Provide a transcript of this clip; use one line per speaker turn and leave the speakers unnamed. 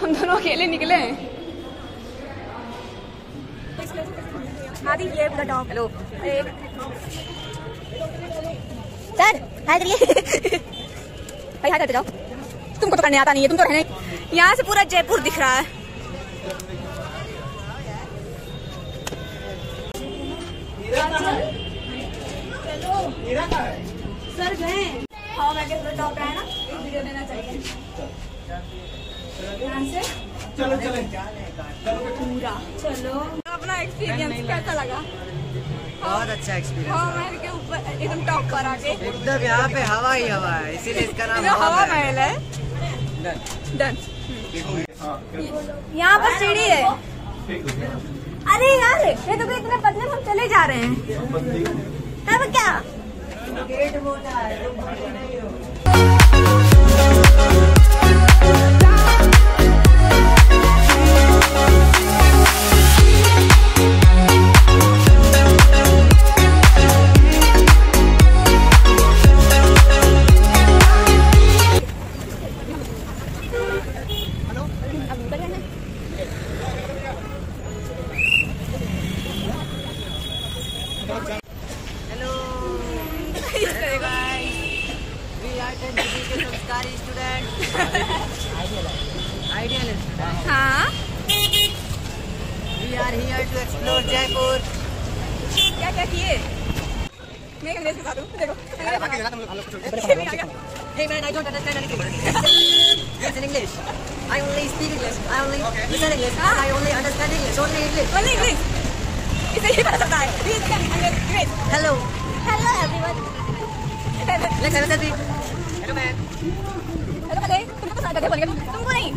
हम दोनों अकेले निकले हैं।
आदि ये बताओ।
हेलो
सर हाय करिए।
भाई हाय करते जाओ। तुमको तो करने आता नहीं है, तुम तो रहने। यहाँ से पूरा जयपुर दिख रहा है। सर गए हाँ मैं टॉप है ना, एक वीडियो लेना चाहिए यहाँ से। चलो पूरा चलो। अपना एक्सपीरियंस कैसा लगा?
बहुत अच्छा एक्सपीरियंस।
हाँ महल के ऊपर एकदम टॉप पर आके
एकदम यहाँ पे हवा ही हवा है, इसीलिए इसका नाम
हवा महल है। डन। यहाँ पर सीढ़ी है। अरे यार ये तो इतने पतले हम चले जा रहे हैं। तब क्या
गेट मोटा है। संस्कारी स्टूडेंट। Ideal student.
हाँ
We are here to explore Jaipur.
क्या क्या किए? मैं इंग्लिश के साथ हूँ देखो।
Hey man, I don't understand anything. Yes, in English. I only speak English. I only listen English. I only understand English. Only English.
Only English. इसे ही पता चलता है।
Hello.
Hello everyone.
Let's have a selfie. Hello man.
Hello तुमको पसंद करते बोलिए। तुमको नहीं